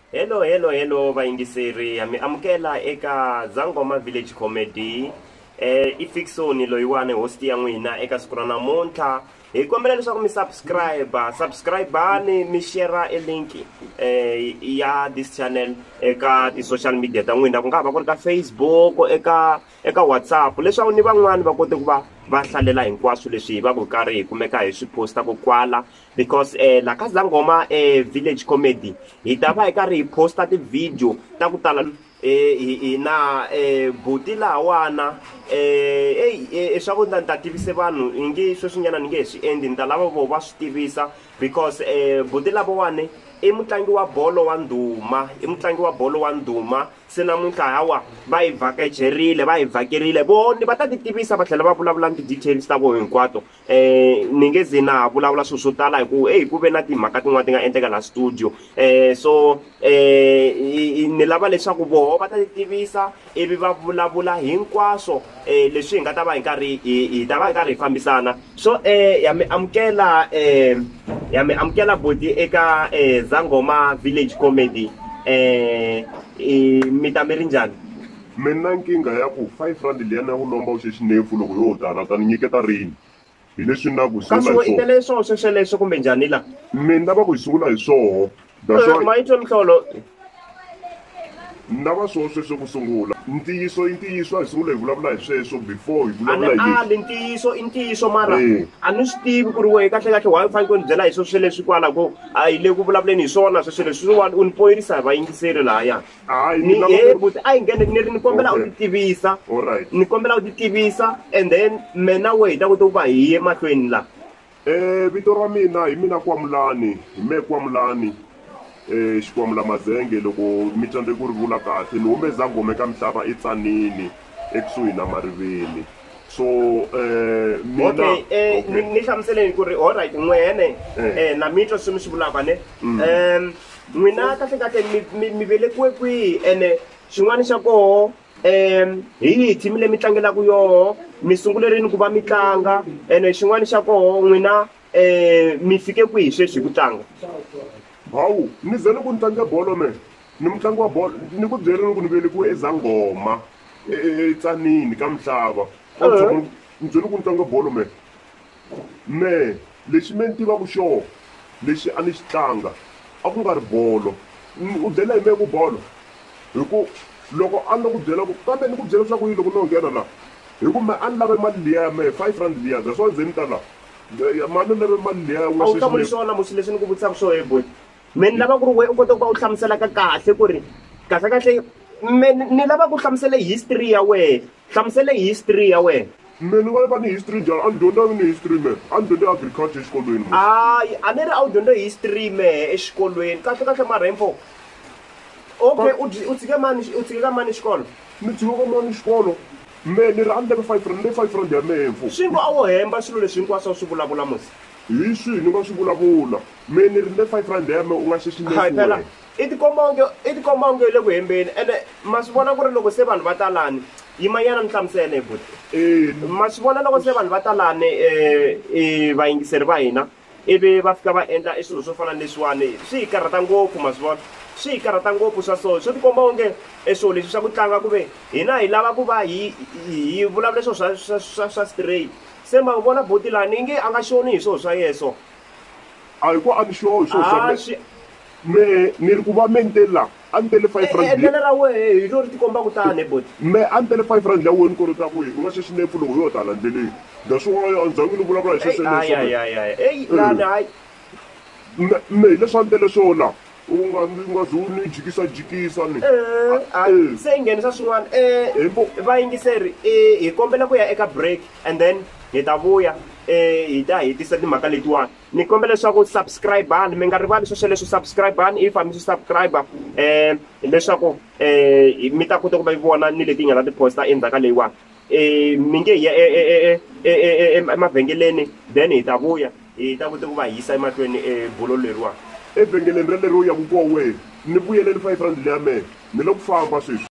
Hello vayingiseri mi amukela eka Zanghoma Village Comedy. Ifixoni loyiwane host ya n'wina eka siku ra namuntlha. Hi kombela leswaku mi subscribe mi share e link ya this channel eka ti social media ta n'wina ku nga va ku ri ka Facebook eka WhatsApp leswaku ni van'wani va kote ku va hlalela hinkwaswo leswi va ku karhi hi kumeka hi swi posta ku kwala because la ka Zanghoma Village Comedy hi ta va hi karhi hi posta ti video ta ku tala na buti lawana swa ku ta tivise vanhu i nge sweswinyana ni nge swi endli ni ta lava vo va swi tivisa because buti lavawani i mutlangi wa bolo wa ndhuma se namuntlha hawa va hi vhakerile voni va ta ti tivisa va tlhela va vulavula ti details ta vona hinkwato ni nge ze na vulavula swilo swo tala hi ku ve na timhaka tin'wana ti nga endleka la studio so ni lava leswaku voho va ta ti tivisa ivi va vulavula hinkwaswo leswi hi nga ta va hi karhi hi ta va hi karhi hi fambisana so ya mi amukela boti eka Zanghoma Village Comedy mi ta mi ri njhani? Mina nkinga ya ku 5 rand liyana ya ku lomba u xexinefu loko yo tala ta ni nyiketa rini hi leswi na ku sungula hi swona itele sweswo kumbe njhani la mina lava ku hi sungula hi swoho mayitwa mihlolo na va sweswo ku sungula ntiyiso hi sungula hi vulavula hi sweswo before hi vulavula hi ntiyiso mara a ni swi tivi ku ri wehe kahle wa fanele ku ni byela hi sweswo leswi kwala ku a hi le ku vulavuleni hi swona sweswo leswi u ni poyerisa hi vayingiseri lahaya but a hi nghene ni kombela u ti tivisa ni kombela u ti tivisa and then mena we hi ta kota ku va hi ye mahlweni la vito ra mina hi mina Kwamulani hi me Kwamulani xikwamula mazenge loko mi tsandzeke ku ri vula kahle ni hume Zanghoma eka misava etsanini ekusuhi na Mariveni so mina ni hlamuseleni ku ri alright n'wene na mitwa swi mi swi vulaka ne n'wina kahle mi velekiwe kwihi ene xin'wana xa koho hi team le mi tlangelaku yoho mi sungulerini ku va mi tlanga ene xin'wana xa koho n'wina mi fike kwihi sweswi hi ku tlanga hawu ni zele ku ntlange bolo me ni mutlangi wa bolo ni ku byerini ku ni velekiwe eZanghoma etsanini ka misava ni byele ku ntlange bolo me lexi me ni tivaku xoho lexi a ni xi tlanga a ku nga ri bolo u byela hi me ku bolo hi ku loko a ni ku byela ku kambe ni ku byela leswaku yi loko no nghena la hi ku me a ni lave mali liya ya me 5 rand liya that's why ndzeni ta la mali ni lave mali liya a wu hlamuli swona musi leswi ni ku vutisaka swo boy me ni lava ku ri we u kota ku va u hlamusela kahle ku ri kahle me ni lava ku hlamusela history ya wehe hlamusele history ya wehe me ni va ni history njhani a ni dyondza ni history me a ni dyondza agriculture exikolweni a ni ri a wu dyondza history mehe exikolweni kahle maremfo okay u tshike ka mani xikolo ni tshike ka mani xikolo me ni ri a ni leve 5 rand ya mefo swi ngo a wo hemba swilo leswi hinkwaswo swi vulavula musi hi swi ni nga swi vulavula me ni ri le 5 rand ya me u nga xexinefu i tikomba onge le ku hembeni ene ma swi vona ku ri loko se vanhu va talani yimanyana mi hlamusele buti ma swi vona loko se vanhu va talani vayingiseri va hina ivi va fika va endla swilo swo fana leswiwani swi hi karhata ngopfu ma swi vona swi hi karhata ngopfu swa so swo tikomba onge swilo leswi swa ku tlanga ku ve hina hi lava ku va hi vulavula swilo swa straight se ma vona buti laha ni nge a nga xoni hi swilo swa yeso a hi ku a ni xo hi swilo me ni ri ku va me ntela a ni tele 5 rand endlele ra wehe hi ri tikomba ku tani buti me a ni tele 5 rand ya wena ni kolota ku u nga xexinefu loko yo tala ndleleni that's why a ndzangu ni vulavula hi sweswo hayi me hi leswi a ni tele swona u nga zuni jikisa ni se hi nghenisa swin'wana vayingiseri hi kombela ku ya eka break and then hi ta vuya hi ta hetisa timhaka letiwani ni kombela leswaku subscribe mi nga rivali sweswo leswi subscribe if mi swi subscribe leswaku mi ta kota ku va vona ni leti hi nga ta tiposta endzhaka leyiwani mi nge hi ya emavhengeleni then hi ta vuya hi ta kota ku va yisa emahlweni bulo leriwani evhengeleni releriwo ya ku koho wehe ni vuyeleni 5 rand leya mehe ni le ku famba sweswi